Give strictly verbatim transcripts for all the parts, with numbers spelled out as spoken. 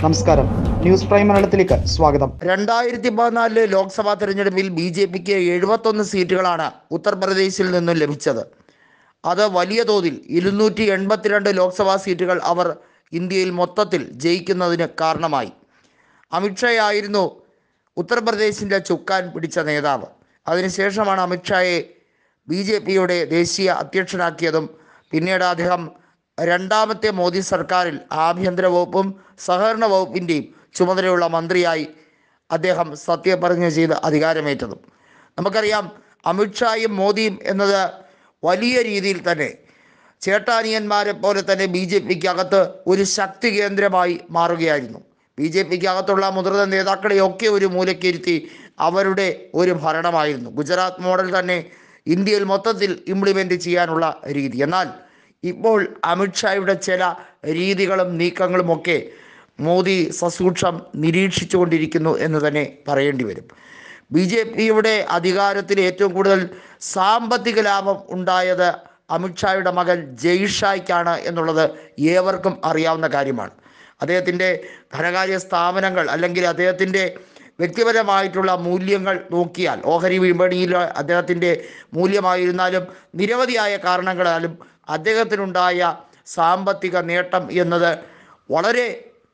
നമസ്കാരം, news prime മലയാളത്തിലേക്ക് സ്വാഗതം. രണ്ടായിരത്തി പതിനാലിലെ ലോക്സഭാ തെരഞ്ഞെടുപ്പിൽ ബി ജെ പിക്ക് എഴുപത്തൊന്ന് സീറ്റുകളാണ് ഉത്തർപ്രദേശിൽ നിന്നും ലഭിച്ചത്. അത് വലിയ തോതിൽ ഇരുന്നൂറ്റി എൺപത്തിരണ്ട് ലോക്സഭാ സീറ്റുകൾ അവർ ഇന്ത്യയിൽ മൊത്തത്തിൽ ജയിക്കുന്നതിന് കാരണമായി. അമിത്ഷായായിരുന്നു ഉത്തർപ്രദേശിൻ്റെ ചുക്കാൻ പിടിച്ച നേതാവ്. അതിനുശേഷമാണ് അമിത്ഷായെ ബി ജെ പിയുടെ ദേശീയ അധ്യക്ഷനാക്കിയതും പിന്നീട് അദ്ദേഹം രണ്ടാമത്തെ മോദി സർക്കാരിൽ ആഭ്യന്തര വകുപ്പും സഹകരണ വകുപ്പിൻ്റെയും ചുമതലയുള്ള മന്ത്രിയായി അദ്ദേഹം സത്യപ്രതിജ്ഞ ചെയ്ത് അധികാരമേറ്റതും. നമുക്കറിയാം, അമിത്ഷായും മോദിയും എന്നത് വലിയ രീതിയിൽ തന്നെ ചേട്ടാനിയന്മാരെ പോലെ തന്നെ ബി ജെ പിക്ക് അകത്ത് ഒരു ശക്തി കേന്ദ്രമായി മാറുകയായിരുന്നു. ബി ജെ പിക്ക് അകത്തുള്ള മുതിർന്ന നേതാക്കളെയൊക്കെ ഒരു മൂലക്കിരുത്തി അവരുടെ ഒരു ഭരണമായിരുന്നു. ഗുജറാത്ത് മോഡൽ തന്നെ ഇന്ത്യയിൽ മൊത്തത്തിൽ ഇംപ്ലിമെൻ്റ് ചെയ്യാനുള്ള രീതി. എന്നാൽ ഇപ്പോൾ അമിത്ഷായുടെ ചില രീതികളും നീക്കങ്ങളുമൊക്കെ മോദി സസൂക്ഷ്മം നിരീക്ഷിച്ചു കൊണ്ടിരിക്കുന്നു എന്ന് തന്നെ പറയേണ്ടി വരും. ബി ജെ പിയുടെ അധികാരത്തിൽ ഏറ്റവും കൂടുതൽ സാമ്പത്തിക ലാഭം ഉണ്ടായത് അമിത്ഷായുടെ മകൻ ജയ്ഷായ്ക്കാണ് എന്നുള്ളത് ഏവർക്കും അറിയാവുന്ന കാര്യമാണ്. അദ്ദേഹത്തിൻ്റെ ധനകാര്യ സ്ഥാപനങ്ങൾ അല്ലെങ്കിൽ അദ്ദേഹത്തിൻ്റെ വ്യക്തിപരമായിട്ടുള്ള മൂല്യങ്ങൾ നോക്കിയാൽ ഓഹരി വിപണിയിൽ അദ്ദേഹത്തിൻ്റെ മൂല്യമായിരുന്നാലും നിരവധിയായ കാരണങ്ങളാലും അദ്ദേഹത്തിനുണ്ടായ സാമ്പത്തിക നേട്ടം എന്നത് വളരെ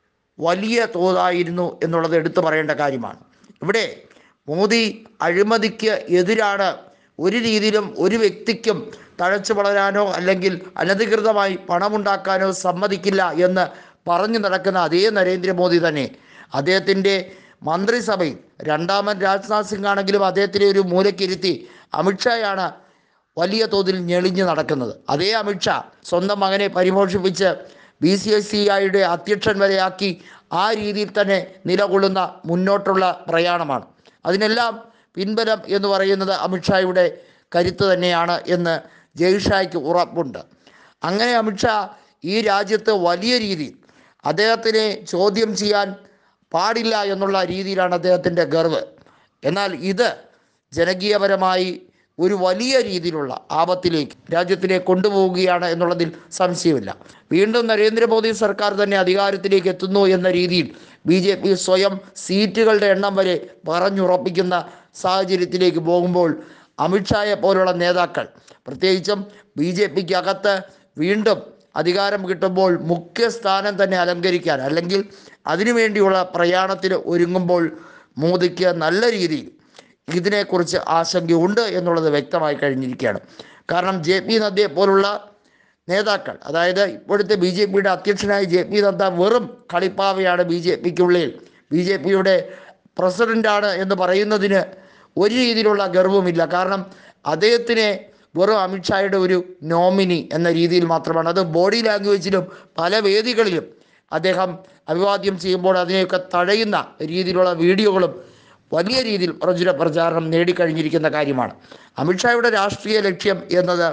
വലിയ തോതായിരുന്നു എന്നുള്ളത് എടുത്തു പറയേണ്ട കാര്യമാണ്. ഇവിടെ മോദി അഴിമതിക്ക് എതിരാണ്. ഒരു രീതിയിലും ഒരു വ്യക്തിക്കും തഴച്ചു വളരാനോ അല്ലെങ്കിൽ അനധികൃതമായി പണമുണ്ടാക്കാനോ സമ്മതിക്കില്ല എന്ന് പറഞ്ഞു നടക്കുന്ന അതേ നരേന്ദ്രമോദി തന്നെ അദ്ദേഹത്തിൻ്റെ മന്ത്രിസഭയിൽ രണ്ടാമൻ രാജ്നാഥ് സിംഗ് ആണെങ്കിലും അദ്ദേഹത്തിനെ ഒരു മൂലക്കിരുത്തി അമിത്ഷായാണ് വലിയ തോതിൽ ഞെളിഞ്ഞ് നടക്കുന്നത്. അതേ അമിത്ഷാ സ്വന്തം മകനെ പരിപോഷിപ്പിച്ച് ബി സി സി ഐയുടെ അധ്യക്ഷൻ വരെയാക്കി ആ രീതിയിൽ തന്നെ നിലകൊള്ളുന്ന മുന്നോട്ടുള്ള പ്രയാണമാണ്. അതിനെല്ലാം പിൻബലം എന്ന് പറയുന്നത് അമിത്ഷായുടെ കരുത്ത് തന്നെയാണ് എന്ന് ജയ്ഷായ്ക്ക് ഉറപ്പുണ്ട്. അങ്ങനെ അമിത്ഷാ ഈ രാജ്യത്ത് വലിയ രീതിയിൽ അദ്ദേഹത്തിനെ ചോദ്യം ചെയ്യാൻ പാടില്ല എന്നുള്ള രീതിയിലാണ് അദ്ദേഹത്തിൻ്റെ ഗർവ്. എന്നാൽ ഇത് ജനകീയപരമായി ഒരു വലിയ രീതിയിലുള്ള ആപത്തിലേക്ക് രാജ്യത്തിനെ കൊണ്ടുപോവുകയാണ് എന്നുള്ളതിൽ സംശയമില്ല. വീണ്ടും നരേന്ദ്രമോദി സർക്കാർ തന്നെ അധികാരത്തിലേക്ക് എത്തുന്നു എന്ന രീതിയിൽ ബി ജെ പി സ്വയം സീറ്റുകളുടെ എണ്ണം വരെ പറഞ്ഞുറപ്പിക്കുന്ന സാഹചര്യത്തിലേക്ക് പോകുമ്പോൾ അമിത്ഷായെ പോലുള്ള നേതാക്കൾ പ്രത്യേകിച്ചും ബി ജെ പിക്ക് അകത്ത് വീണ്ടും അധികാരം കിട്ടുമ്പോൾ മുഖ്യ സ്ഥാനം തന്നെ അലങ്കരിക്കാൻ അല്ലെങ്കിൽ അതിനുവേണ്ടിയുള്ള പ്രയാണത്തിന് ഒരുങ്ങുമ്പോൾ മോദിക്ക് നല്ല രീതിയിൽ ഇതിനെക്കുറിച്ച് ആശങ്കയുണ്ട് എന്നുള്ളത് വ്യക്തമായി കഴിഞ്ഞിരിക്കുകയാണ്. കാരണം ജെ പി നദ്ദയെ പോലുള്ള നേതാക്കൾ, അതായത് ഇപ്പോഴത്തെ ബി ജെ പിയുടെ അധ്യക്ഷനായ ജെ പി നദ്ദ വെറും കളിപ്പാവയാണ് ബി ജെ പിക്കുള്ളിൽ. ബി ജെ പിയുടെ പ്രസിഡൻ്റാണ് എന്ന് പറയുന്നതിന് ഒരു രീതിയിലുള്ള ഗർവമില്ല. കാരണം അദ്ദേഹത്തിനെ വെറും അമിത്ഷായുടെ ഒരു നോമിനി എന്ന രീതിയിൽ മാത്രമാണ്. അത് ബോഡി ലാംഗ്വേജിലും പല വേദികളിലും അദ്ദേഹം അഭിവാദ്യം ചെയ്യുമ്പോൾ അതിനെയൊക്കെ തഴയുന്ന രീതിയിലുള്ള വീഡിയോകളും വലിയ രീതിയിൽ പ്രചുര പ്രചാരണം നേടിക്കഴിഞ്ഞിരിക്കുന്ന കാര്യമാണ്. അമിത്ഷായുടെ രാഷ്ട്രീയ ലക്ഷ്യം എന്നത്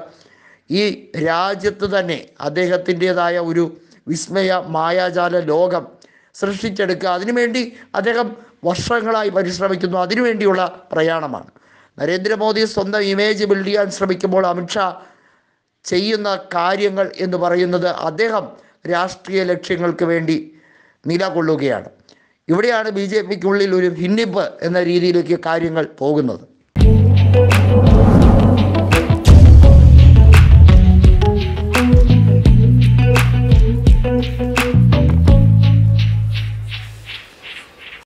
ഈ രാജ്യത്ത് തന്നെ അദ്ദേഹത്തിൻ്റേതായ ഒരു വിസ്മയ മായാജാല ലോകം സൃഷ്ടിച്ചെടുക്കുക. അതിനുവേണ്ടി അദ്ദേഹം വർഷങ്ങളായി പരിശ്രമിക്കുന്നു. അതിനുവേണ്ടിയുള്ള പ്രയാണമാണ്. നരേന്ദ്രമോദി സ്വന്തം ഇമേജ് ബിൽഡ് ചെയ്യാൻ ശ്രമിക്കുമ്പോൾ അമിത്ഷാ ചെയ്യുന്ന കാര്യങ്ങൾ എന്ന് പറയുന്നത് അദ്ദേഹം രാഷ്ട്രീയ ലക്ഷ്യങ്ങൾക്ക് വേണ്ടി നിലകൊള്ളുകയാണ്. ഇവിടെയാണ് ബി ജെ പിക്കുള്ളിൽ ഒരു ഭിന്നിപ്പ് എന്ന രീതിയിലേക്ക് കാര്യങ്ങൾ പോകുന്നത്.